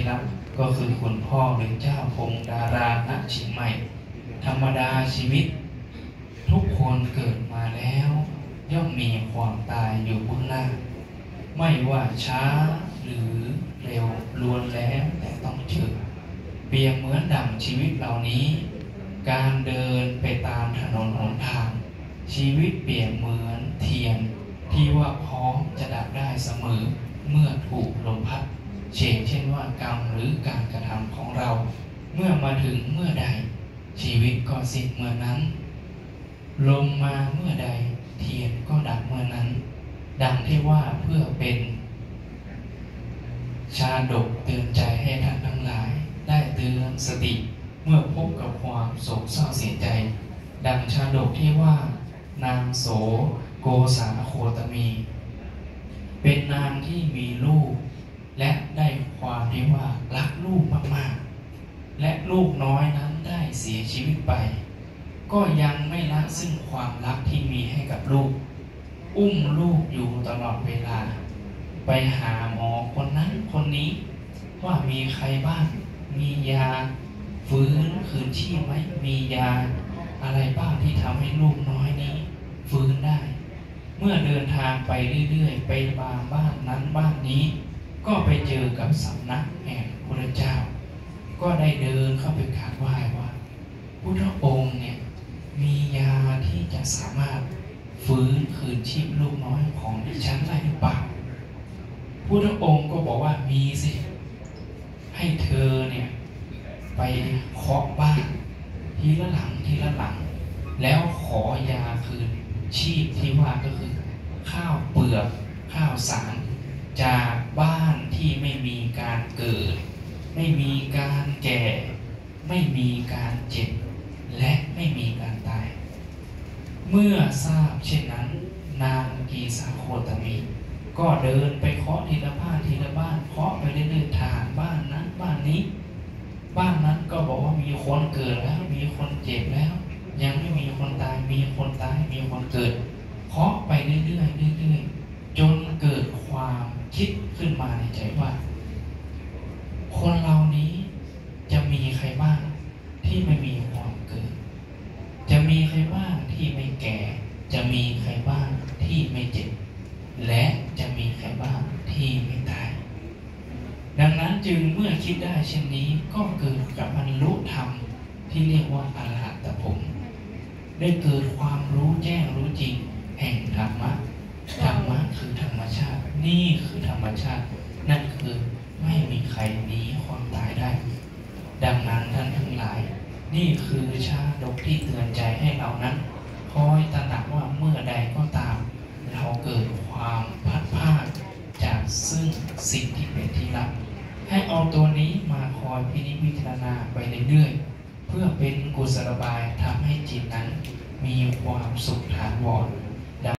รับก็คือคุณพ่อหรือเจ้าพงดาราณเชียงใหม่ธรรมดาชีวิตทุกคนเกิดมาแล้วย่อมมีความตายอยู่เบื้องหน้าไม่ว่าช้าหรือเร็วล้วนแล้วแต่ต้องเจอเปรียบเหมือนดั่งชีวิตเหล่านี้การเดินไปตามถนนหนทางชีวิตเปรียบเหมือนเทียนที่ว่าพร้อมจะดับได้เสมอเมื่อถูกลมพัดเช่นว่ากรรมหรือการกระทำของเราเมื่อมาถึงเมื่อใดชีวิตก็สิ้นเมื่อนั้นลมมาเมื่อใดเทียนก็ดับเมื่อนั้นดังที่ว่าเพื่อเป็นชาดกเตือนใจให้ท่านทั้งหลายได้เตือนสติเมื่อพบกับความโศกเศร้าเสียใจดังชาดกที่ว่านางโสโกษาโคตมีเป็นนางที่มีลูกและได้ความที่ว่ารักลูกมากๆและลูกน้อยนั้นได้เสียชีวิตไปก็ยังไม่ละซึ่งความรักที่มีให้กับลูกอุ้มลูกอยู่ตลอดเวลาไปหาหมอคนนั้นคนนี้ว่ามีใครบ้างมียาฟื้นคืนชีพไหมมียาอะไรบ้างที่ทำให้ลูกน้อยนี้ฟื้นได้เมื่อเดินทางไปเรื่อยๆไปบ้านนั้นบ้านนี้ก็ไปเจอกับสำนักแห่งพระเจ้าก็ได้เดินเข้าไปกราบไหว้ว่าพุทธองค์เนี่ยมียาที่จะสามารถฟื้นคืนชีพลูกน้อยของดิฉันได้หรือเปล่าพุทธองค์ก็บอกว่ามีสิให้เธอเนี่ยไปเคาะบ้านทีละหลังทีละหลังแล้วขอยาคืนชีพที่ว่าก็คือข้าวเปลือกข้าวสารจากบ้านที่ไม่มีการเกิดไม่มีการแก่ไม่มีการเจ็บและไม่มีการตายเมื่อทราบเช่นนั้นนางกีสาโคตมีก็เดินไปเคาะทีละบ้านทีละบ้านเคาะไปเรื่อยๆทางบ้านนั้นบ้านนี้บ้านนั้นก็บอกว่ามีคนเกิดแล้วมีคนเจ็บแล้วยังไม่มีคนตายมีคนตายมีคนเกิดเคาะไปเรื่อยๆเรื่อยๆจนเกิดความคิดขึ้นมาในใจว่าคนเหล่านี้จะมีใครบ้างที่ไม่มีความเกิดจะมีใครบ้างที่ไม่แก่จะมีใครบ้างที่ไม่เจ็บและจะมีใครบ้างที่ไม่ตายดังนั้นจึงเมื่อคิดได้เช่นนี้ก็เกิดกับบรรลุธรรมที่เรียกว่าอรหัตผลได้เกิดความรู้แจ้งรู้จริงแห่งธรรมะธรรมะคือธรรมชาตินี่คือธรรมชาตินั่นคือไม่มีใครหนีความตายได้ดังนั้นท่านทั้งหลายนี่คือชาดกที่เตือนใจให้เรานั้นคอยตระหนักว่าเมื่อใดก็ตามเราเกิดความพัดพลาดจากซึ่งสิ่งที่เป็นที่รักให้เอาตัวนี้มาคอยพินิจพิจารณาไปเรื่อยๆเพื่อเป็นกุศโลบายทำให้จิตนั้นมีความสุขถาวร